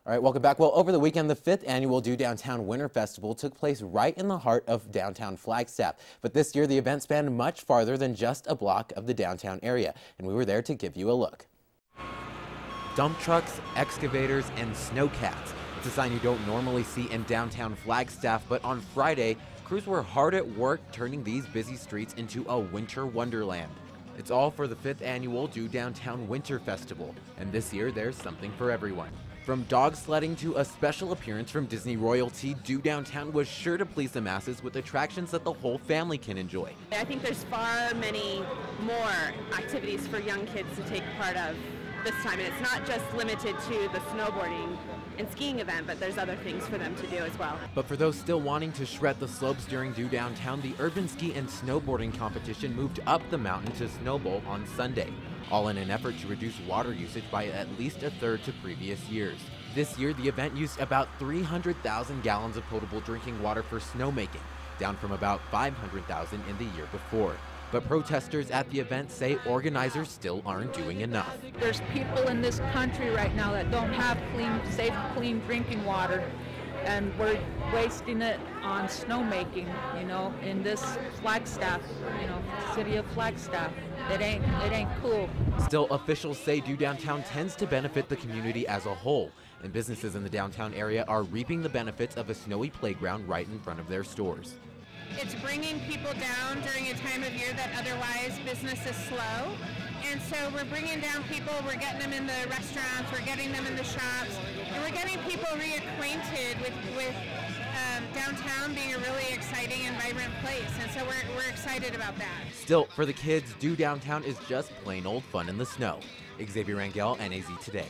All right, welcome back. Well, over the weekend, the 5th annual Do Downtown Winter Festival took place right in the heart of downtown Flagstaff. But this year, the event spanned much farther than just a block of the downtown area, and we were there to give you a look. Dump trucks, excavators, and snowcats. It's a sign you don't normally see in downtown Flagstaff, but on Friday, crews were hard at work turning these busy streets into a winter wonderland. It's all for the 5th annual Do Downtown Winter Festival, and this year there's something for everyone. From dog sledding to a special appearance from Disney royalty, Do Downtown was sure to please the masses with attractions that the whole family can enjoy. I think there's far many more activities for young kids to take part of this time, and it's not just limited to the snowboarding and skiing event, but there's other things for them to do as well. But for those still wanting to shred the slopes during Do Downtown, the urban ski and snowboarding competition moved up the mountain to Snowbowl on Sunday, all in an effort to reduce water usage by at least a third to previous years. This year, the event used about 300,000 gallons of potable drinking water for snowmaking, down from about 500,000 in the year before. But protesters at the event say organizers still aren't doing enough. There's people in this country right now that don't have safe, clean drinking water, and we're wasting it on snowmaking, in this Flagstaff, city of Flagstaff. It ain't cool. Still, officials say Do Downtown tends to benefit the community as a whole, and businesses in the downtown area are reaping the benefits of a snowy playground right in front of their stores. It's bringing people down during a time of year that otherwise business is slow. And so we're bringing down people, we're getting them in the restaurants, we're getting them in the shops, and we're getting people reacquainted with downtown being a really exciting and vibrant place. And so we're excited about that. Still, for the kids, Do Downtown is just plain old fun in the snow. Xavier Rangel, NAZ Today.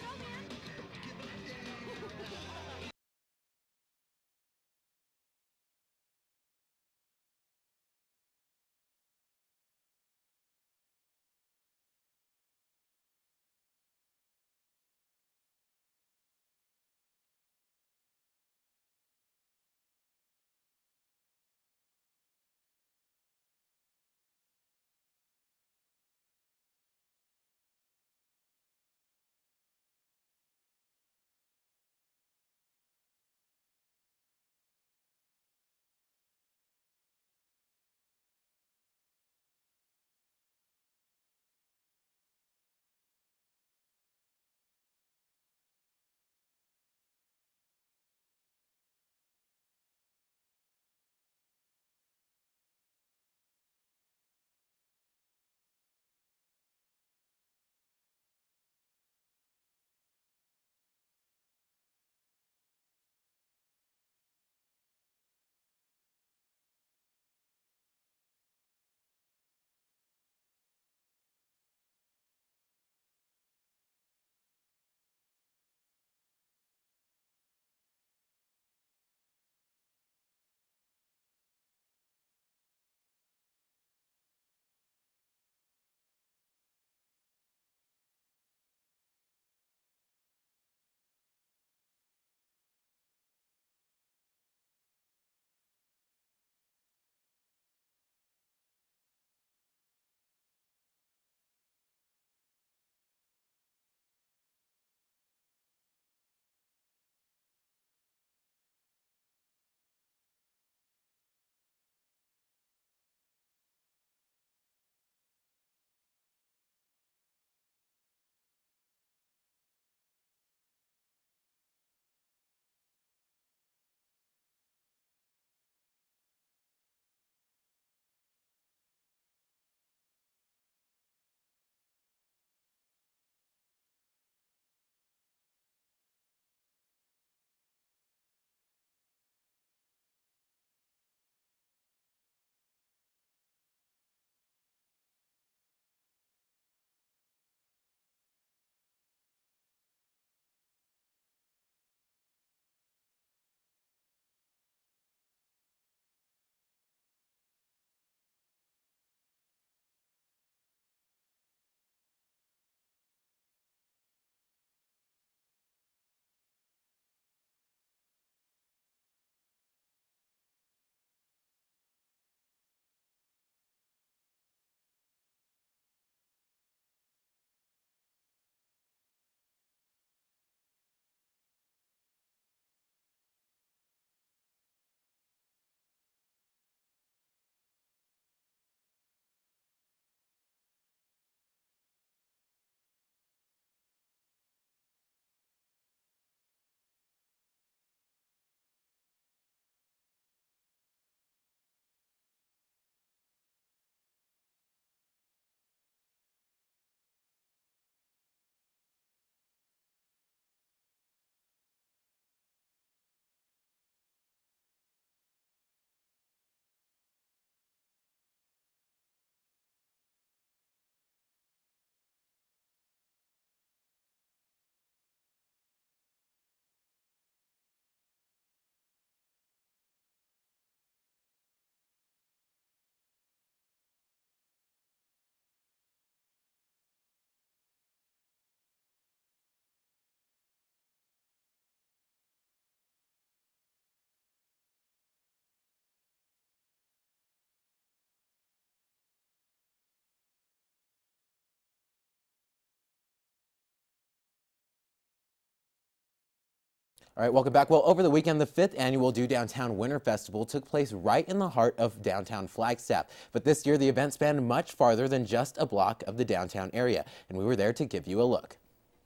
All right, welcome back. Well, over the weekend, the 5th annual Do Downtown Winter Festival took place right in the heart of downtown Flagstaff. But this year, the event spanned much farther than just a block of the downtown area, and we were there to give you a look.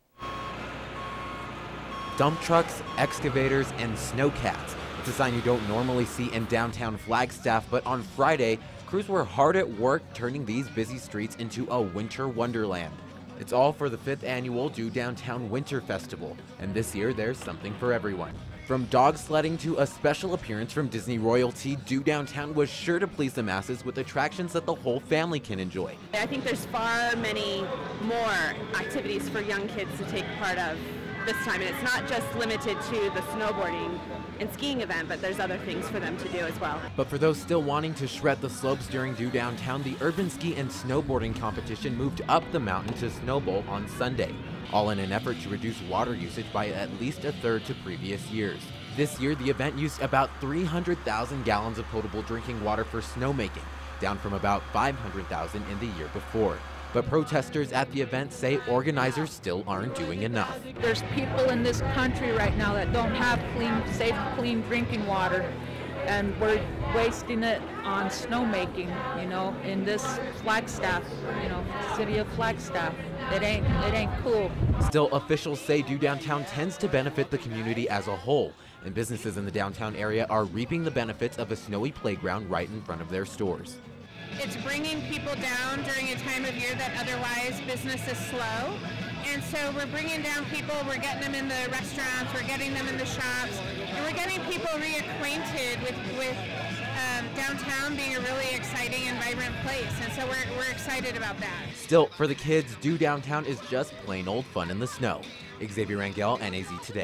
Dump trucks, excavators, and snowcats. It's a sign you don't normally see in downtown Flagstaff, but on Friday, crews were hard at work turning these busy streets into a winter wonderland. It's all for the 5th annual Do Downtown Winter Festival, and this year there's something for everyone. From dog sledding to a special appearance from Disney royalty, Do Downtown was sure to please the masses with attractions that the whole family can enjoy. I think there's far many more activities for young kids to take part of this time, and it's not just limited to the snowboarding and skiing event, but there's other things for them to do as well. But for those still wanting to shred the slopes during Do Downtown, the urban ski and snowboarding competition moved up the mountain to Snowbowl on Sunday, all in an effort to reduce water usage by at least a third to previous years. This year, the event used about 300,000 gallons of potable drinking water for snowmaking, down from about 500,000 in the year before. But protesters at the event say organizers still aren't doing enough. There's people in this country right now that don't have safe, clean drinking water, and we're wasting it on snowmaking, in this Flagstaff, city of Flagstaff. It ain't cool. Still, officials say Do Downtown tends to benefit the community as a whole, and businesses in the downtown area are reaping the benefits of a snowy playground right in front of their stores. It's bringing people down during a time of year that otherwise business is slow. And so we're bringing down people, we're getting them in the restaurants, we're getting them in the shops, and we're getting people reacquainted with downtown being a really exciting and vibrant place. And so we're excited about that. Still, for the kids, Do Downtown is just plain old fun in the snow. Xavier Rangel, NAZ Today.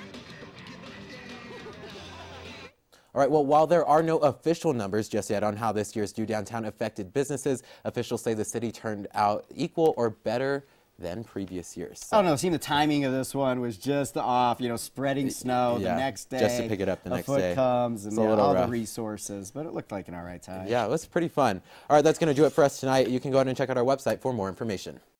All right, well, while there are no official numbers just yet on how this year's Do Downtown affected businesses, officials say the city turned out equal or better than previous years. I don't know, seeing the timing of this one was just off, spreading snow the next day. Just to pick it up the next day. A foot comes and all the resources, but it looked like an all right time. Yeah, it was pretty fun. All right, that's going to do it for us tonight. You can go ahead and check out our website for more information.